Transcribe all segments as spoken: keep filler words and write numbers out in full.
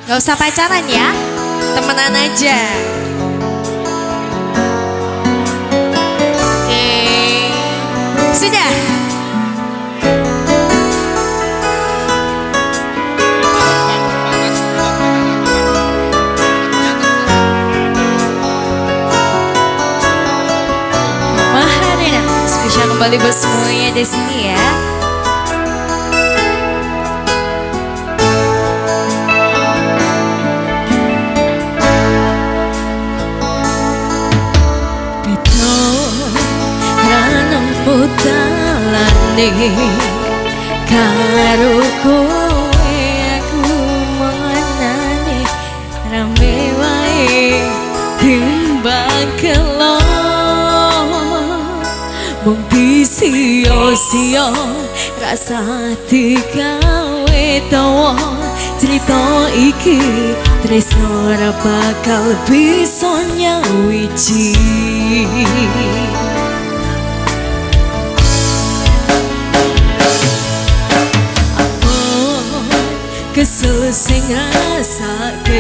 Gak usah pacaran ya, temenan aja. Oke, sudah. Maharina, spesial kembali buat semuanya di sini ya. Talane karo kowe aku menane rame wae timbang kelo mung disio-sio rasa digawe tawa cerita iki tresno ora bakal bisa nyawiji. Kesel sing ngrasake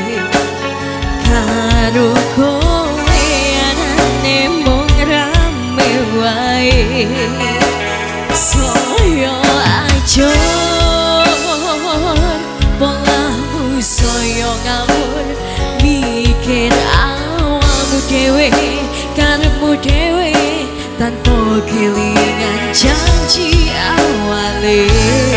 karo kowe anane mung rame wae saya aja polamu saya ngawur mikir awakmu dhewe karepmu dhewe tanpa kelingan janji awale.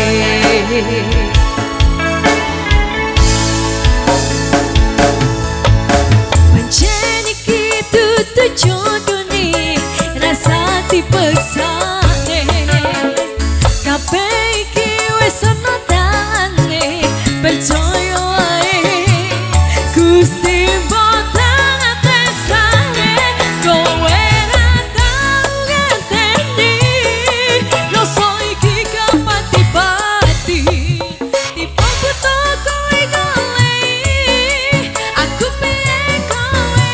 Jodoh nih rasa dipaksa nih kabeh iki wis ana dalane percaya wae Gusti boten atesane kowe ra tau ngerteni rasa iki kapati-pati tiba butuh kowe golek aku pengen kowe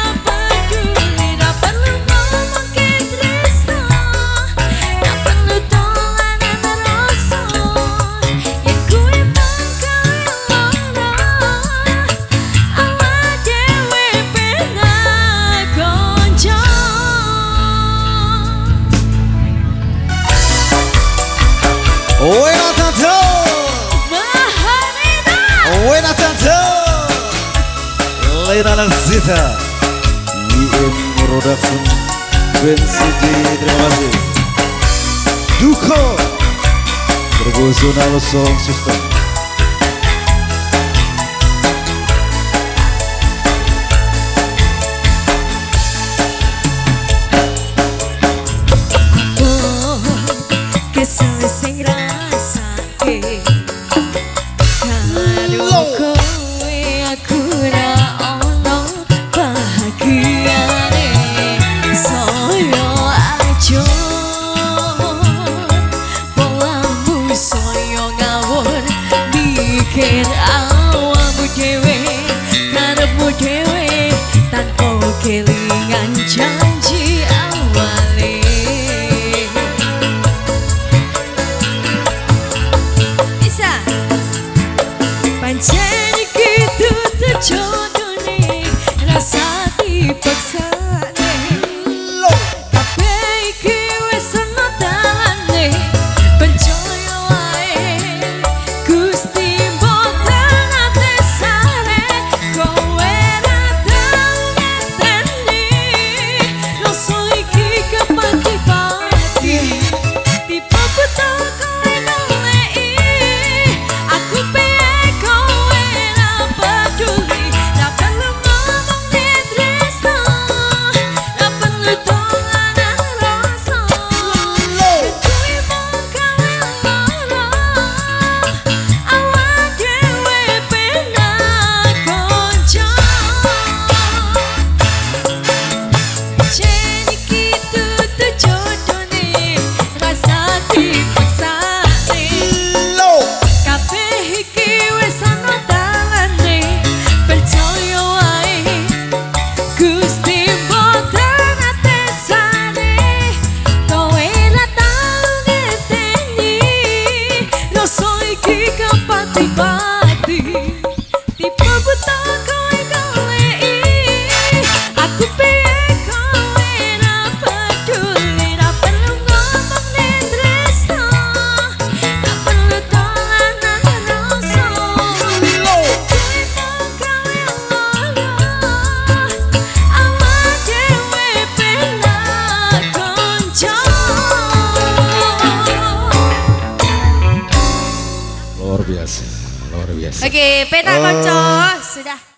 Buena tanto, Maharina, buena tanto, Lena Lansita, I M Production, Ben City, terima kasih. Duko, Professional Sound System. kesel sing rasake karo kowe aku ra ono bahagiane saya aja polamu saya ngawur mikir awakmu dhewe karepmu dhewe tanpa kelingan janji awale. Bisa luar biasa. Oke, peta konco sudah.